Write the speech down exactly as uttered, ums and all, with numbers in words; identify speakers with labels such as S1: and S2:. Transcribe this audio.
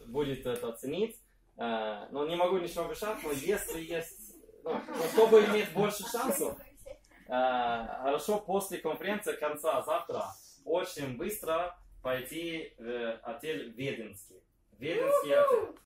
S1: будет это оценить. Но не могу ничего обещать, но если есть, ну, чтобы иметь больше шансов, хорошо после конференции конца завтра очень быстро пойти в отель Веденский. Веденский отель.